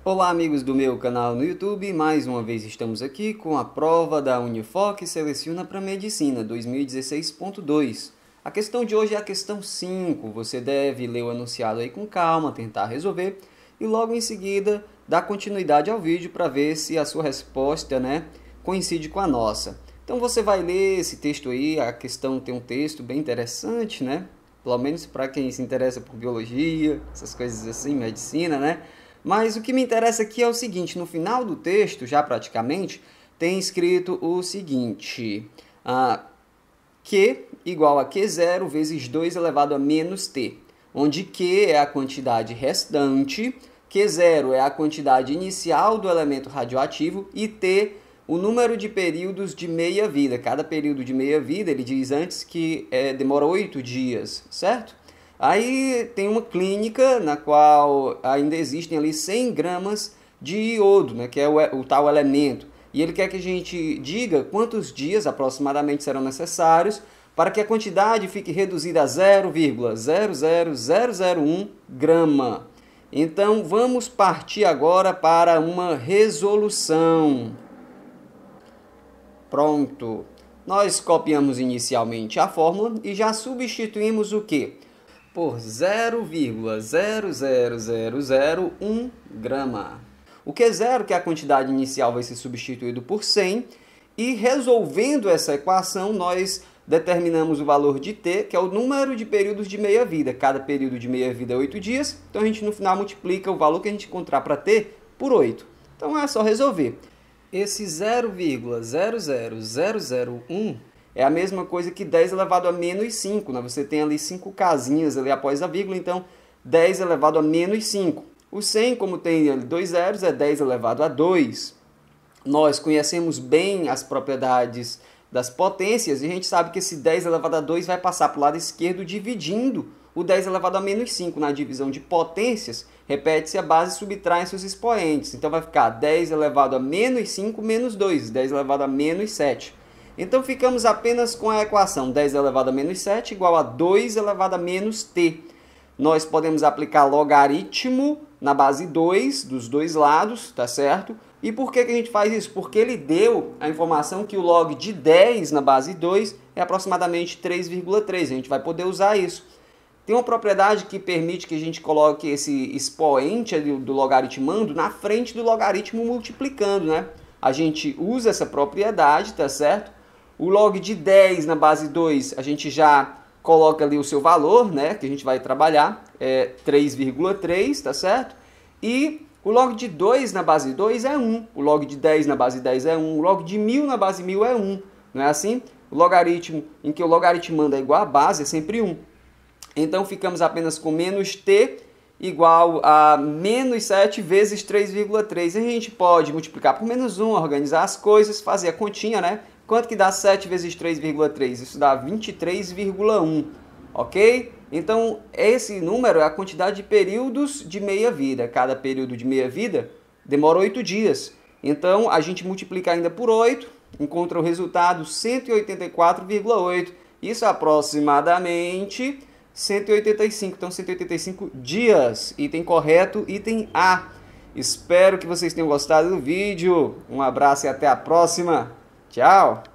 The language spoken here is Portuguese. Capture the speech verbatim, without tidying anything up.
Olá amigos do meu canal no YouTube, mais uma vez estamos aqui com a prova da Unifoc Seleciona para Medicina dois mil e dezesseis ponto dois. A questão de hoje é a questão cinco, você deve ler o enunciado aí com calma, tentar resolver e logo em seguida dar continuidade ao vídeo para ver se a sua resposta, né, coincide com a nossa. Então você vai ler esse texto aí, a questão tem um texto bem interessante, né? Pelo menos para quem se interessa por biologia, essas coisas assim, medicina, né? Mas o que me interessa aqui é o seguinte, no final do texto, já praticamente, tem escrito o seguinte, ah, Q igual a Q zero vezes dois elevado a menos T, onde Q é a quantidade restante, Q zero é a quantidade inicial do elemento radioativo e T o número de períodos de meia-vida. Cada período de meia-vida, ele diz antes que é, demora oito dias, certo? Aí tem uma clínica na qual ainda existem ali cem gramas de iodo, né, que é o, o tal elemento. E ele quer que a gente diga quantos dias aproximadamente serão necessários para que a quantidade fique reduzida a zero vírgula zero zero zero zero um grama. Então vamos partir agora para uma resolução. Pronto. Nós copiamos inicialmente a fórmula e já substituímos o quê? Por zero vírgula zero zero zero zero um grama. O Q zero, que é a quantidade inicial, vai ser substituído por cem. E resolvendo essa equação, nós determinamos o valor de T, que é o número de períodos de meia-vida. Cada período de meia-vida é oito dias. Então a gente no final multiplica o valor que a gente encontrar para T por oito. Então é só resolver. Esse zero vírgula zero zero zero zero um é a mesma coisa que dez elevado a menos cinco, né? Você tem ali cinco casinhas ali após a vírgula, então dez elevado a menos cinco. O cem, como tem ali dois zeros, é dez elevado a dois. Nós conhecemos bem as propriedades das potências e a gente sabe que esse dez elevado a dois vai passar para o lado esquerdo dividindo o dez elevado a menos cinco. Na divisão de potências, repete-se a base e subtrai seus expoentes. Então vai ficar dez elevado a menos cinco menos dois, dez elevado a menos sete. Então ficamos apenas com a equação dez elevado a menos sete igual a dois elevado a menos t. Nós podemos aplicar logaritmo na base dois dos dois lados, tá certo? E por que que a gente faz isso? Porque ele deu a informação que o log de dez na base dois é aproximadamente três vírgula três. A gente vai poder usar isso. Tem uma propriedade que permite que a gente coloque esse expoente do logaritmando na frente do logaritmo multiplicando, né? A gente usa essa propriedade, tá certo? O log de dez na base dois, a gente já coloca ali o seu valor, né, que a gente vai trabalhar, é três vírgula três, tá certo? E o log de dois na base dois é um, o log de dez na base dez é um, o log de mil na base mil é um, não é assim? O logaritmo em que o logaritmando é igual a base é sempre um. Então ficamos apenas com menos t igual a menos sete vezes três vírgula três. A gente pode multiplicar por menos um, organizar as coisas, fazer a continha, né? Quanto que dá sete vezes três vírgula três? Isso dá vinte e três vírgula um, ok? Então, esse número é a quantidade de períodos de meia-vida. Cada período de meia-vida demora oito dias. Então, a gente multiplica ainda por oito, encontra o resultado cento e oitenta e quatro vírgula oito. Isso é aproximadamente cento e oitenta e cinco. Então, cento e oitenta e cinco dias. Item correto, item A. Espero que vocês tenham gostado do vídeo. Um abraço e até a próxima. Tchau!